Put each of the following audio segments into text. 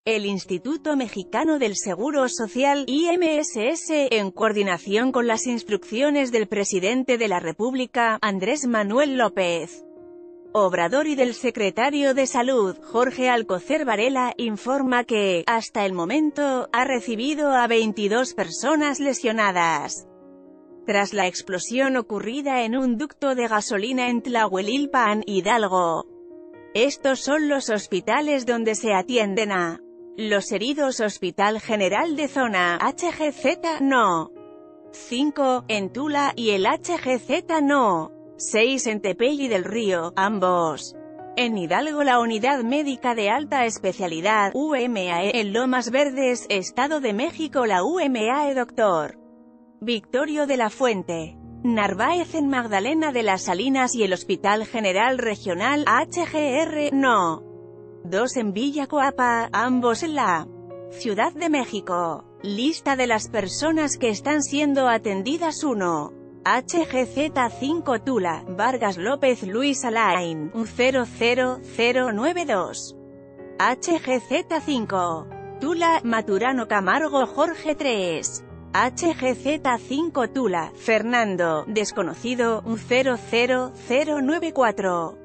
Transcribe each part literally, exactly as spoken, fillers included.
El Instituto Mexicano del Seguro Social, I M S S, en coordinación con las instrucciones del presidente de la República, Andrés Manuel López Obrador, y del secretario de Salud, Jorge Alcocer Varela, informa que, hasta el momento, ha recibido a veintidós personas lesionadas tras la explosión ocurrida en un ducto de gasolina en Tlahuelilpan, Hidalgo. Estos son los hospitales donde se atienden a los heridos: Hospital General de Zona, H G Z No. cinco, en Tula, y el H G Z No. seis en Tepeyi del Río, ambos en Hidalgo. La Unidad Médica de Alta Especialidad, U M A E, en Lomas Verdes, Estado de México. La U M A E Doctor Victorio de la Fuente Narváez en Magdalena de las Salinas, y el Hospital General Regional, H G R No. dos en Villa Coapa, ambos en la Ciudad de México. Lista de las personas que están siendo atendidas: uno. H G Z cinco Tula, Vargas López Luis Alain, cero cero cero nueve dos. H G Z cinco Tula, Maturano Camargo Jorge tres. H G Z cinco Tula, Fernando, desconocido, cero cero cero nueve cuatro.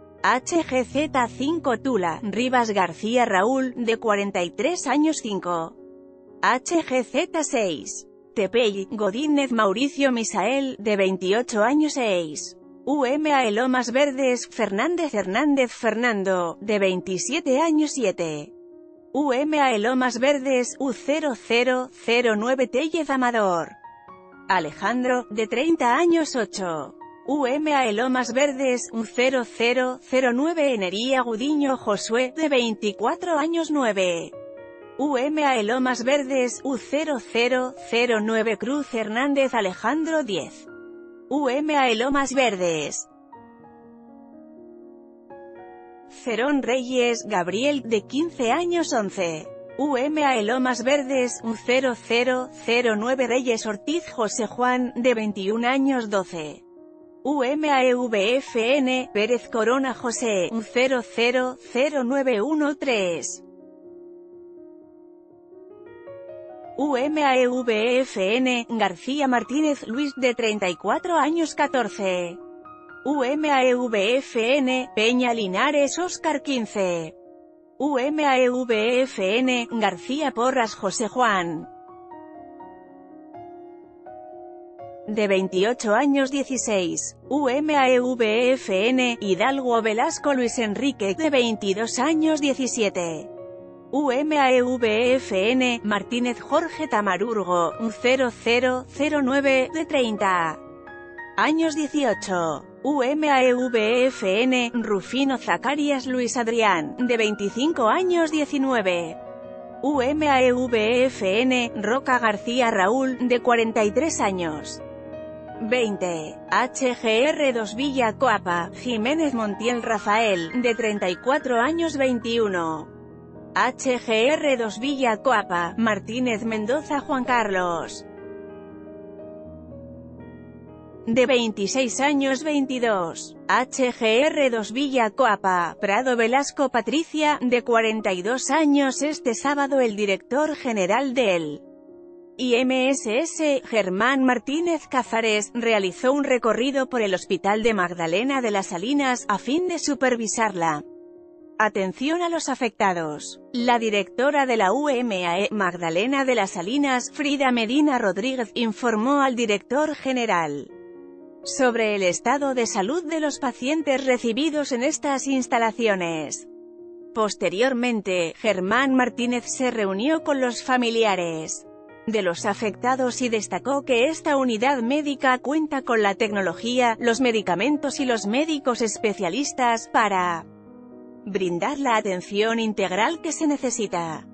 H G Z cinco Tula, Rivas García Raúl, de cuarenta y tres años cinco. H G Z seis Tepeyi, Godínez Mauricio Misael, de veintiocho años seis. U M A E Lomas Verdes, Fernández Hernández Fernando, de veintisiete años siete. U M A E Lomas Verdes, U cero cero cero nueve Tellez Amador Alejandro, de treinta años ocho. U M A E Lomas Verdes, U cero cero cero nueve Enería Gudiño Josué, de veinticuatro años nueve. U M A E Lomas Verdes, U cero cero cero nueve Cruz Hernández Alejandro diez. U M A E Lomas Verdes. Cerón Reyes Gabriel, de quince años once. U M A E Lomas Verdes, U cero cero cero nueve Reyes Ortiz José Juan, de veintiún años doce. U M A E V F N Pérez Corona José, U cero cero cero nueve uno tres. U M A E V F N García Martínez Luis, de treinta y cuatro años catorce. U M A E V F N Peña Linares Óscar quince. U M A E V F N García Porras José Juan, de veintiocho años dieciséis. U M A E V F N Hidalgo Velasco Luis Enrique, de veintidós años diecisiete. U M A E V F N Martínez Jorge Tamarurgo, cero cero cero nueve, de treinta años dieciocho. U M A E V F N Rufino Zacarias Luis Adrián, de veinticinco años diecinueve. U M A E V F N Roca García Raúl, de cuarenta y tres años veinte. H G R dos Villa Coapa Jiménez Montiel Rafael, de treinta y cuatro años veintiuno. H G R dos Villa Coapa Martínez Mendoza Juan Carlos, de veintiséis años veintidós. H G R dos Villa Coapa Prado Velasco Patricia, de cuarenta y dos años. Este sábado el director general del I M S S, Germán Martínez Cázares, realizó un recorrido por el Hospital de Magdalena de las Salinas, a fin de supervisar la atención a los afectados. La directora de la U M A E, Magdalena de las Salinas, Frida Medina Rodríguez, informó al director general sobre el estado de salud de los pacientes recibidos en estas instalaciones. Posteriormente, Germán Martínez se reunió con los familiares de los afectados y destacó que esta unidad médica cuenta con la tecnología, los medicamentos y los médicos especialistas para brindar la atención integral que se necesita.